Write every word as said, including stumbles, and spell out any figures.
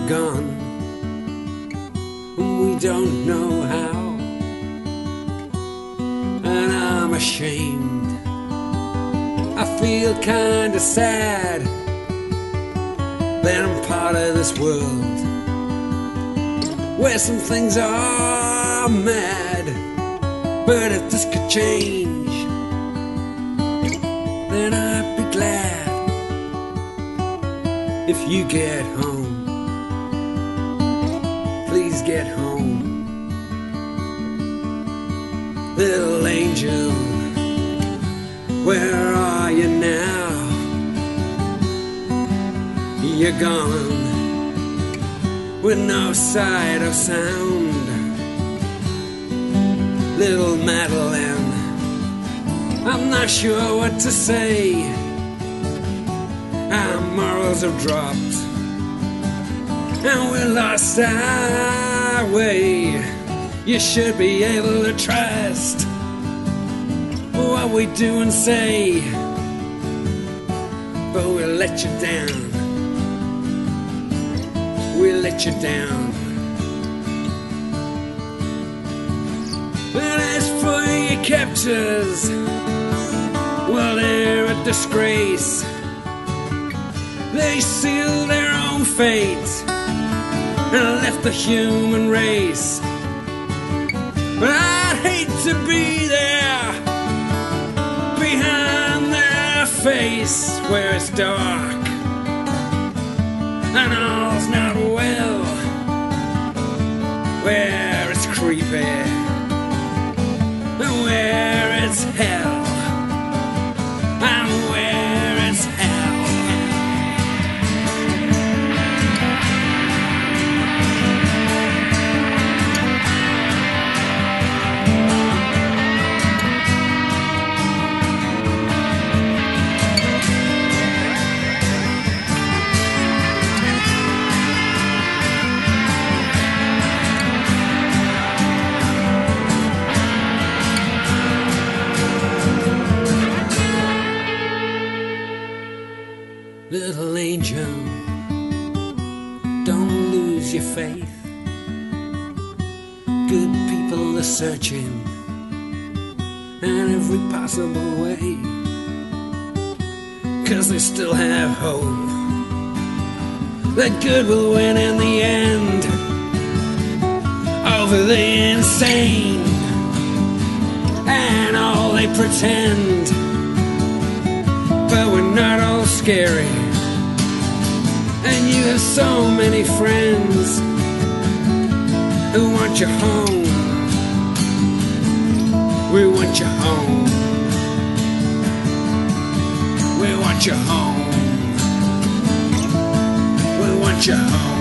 gone, we don't know how, and I'm ashamed. I feel kinda sad that I'm part of this world where some things are mad. But if this could change, then I'd be glad if you get home. Please get home. Little angel, where are you now? You're gone with no sight or sound. Little Madeleine, I'm not sure what to say. Our morals have dropped and we lost our way. You should be able to trust what we do and say, but we'll let you down. We'll let you down. But as for your captors, well, they're a disgrace. They sealed their own fate and left the human race. But I'd hate to be there behind their face where it's dark and all's not well, where it's creepy and where it's hell, and where it's hell. Little angel, don't lose your faith. Good people are searching in every possible way, 'cause they still have hope that good will win in the end over the insane and all they pretend. But we're not all scary, and you have so many friends who want you home. We want you home. We want you home. We want you home.